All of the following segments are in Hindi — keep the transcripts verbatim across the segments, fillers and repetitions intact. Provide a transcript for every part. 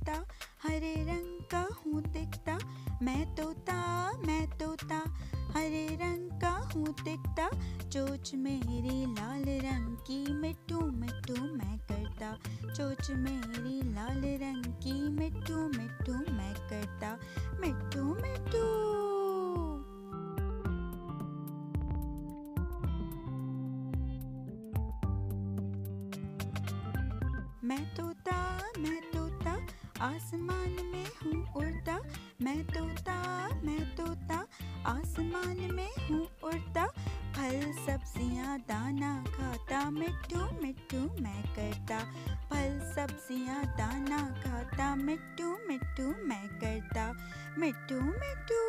उड़ता, हरे रंग का हूँ दिखता, मैं तोता मैं तोता, हरे रंग का हूँ दिखता, चोंच मेरी लाल रंग की, मिट्ठू मिट्ठू मैं करता, चोंच मेरी लाल रंग की, मिट्ठू मिट्ठू मैं करता, मिट्ठू मिट्ठू। मैं तोता मैं तोता, आसमान में हूँ उड़ता, मैं तोता मैं तोता, आसमान में हूँ उड़ता, फल सब्जियाँ दाना खाता, मिट्ठू मिट्ठू मैं करता, फल सब्जियाँ दाना खाता, मिट्ठू मिट्ठू मैं करता, मिट्ठू मिट्ठू।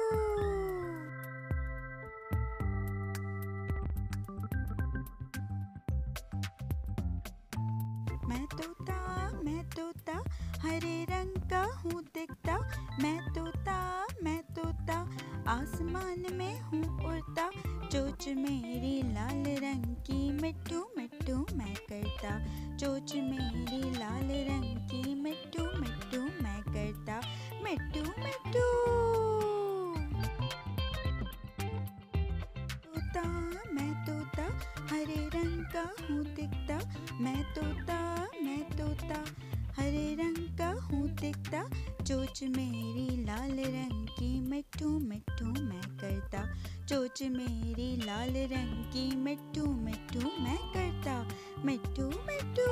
मैं तोता मैं तोता, हरे रंग का हूँ दिखता, मैं तोता मैं तोता, आसमान में हूँ उड़ता, चोंच मेरी लाल रंग की, मिट्ठू मिट्ठू मैं करता, चोंच मेरी लाल रंग की, मिट्ठू मिट्ठू मैं करता, मिट्ठू मिट्ठू। तोता मैं तोता, हरे रंग का हूँ दिखता, मैं तोता मैं तोता, हरे रंग का हूँ दिखता, चोंच मेरी लाल रंग की, मिट्ठू मिट्ठू मैं करता, चोंच मेरी लाल रंग की, मिट्ठू मिट्ठू मैं करता, मिट्ठू मिट्ठू।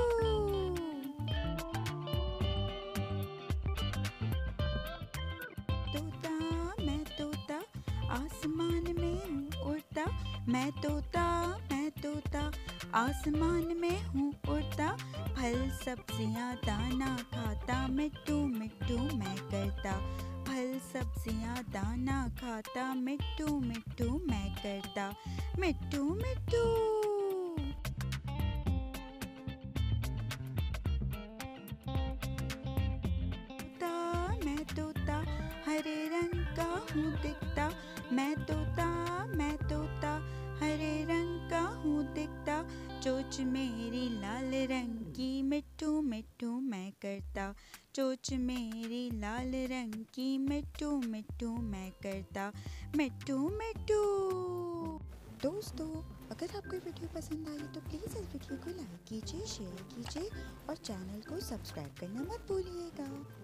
तोता मैं तोता, आसमान में हूँ उड़ता, मैं तोता मैं तोता, आसमान में हूँ उड़ता, फल सब्जियाँ दाना खाता, मिट्ठू मिट्ठू मैं करता, फल सब्जियाँ दाना खाता, मिट्ठू मिट्ठू मैं करता, मिट्ठू मिट्ठू। तोता मैं तोता, हरे रंग का हूँ दिखता, मैं तोता मैं तोता, हरे रंग का हूँ दिखता, चोंच मेरी लाल रंग की, मिट्ठू मिट्ठू मैं करता, चोंच मेरी लाल रंग की, मिट्ठू मिट्ठू मैं करता, मिट्ठू मिट्ठू। दोस्तों, अगर आपको वीडियो पसंद आई तो प्लीज़ इस वीडियो को लाइक कीजिए, शेयर कीजिए और चैनल को सब्सक्राइब करना मत भूलिएगा।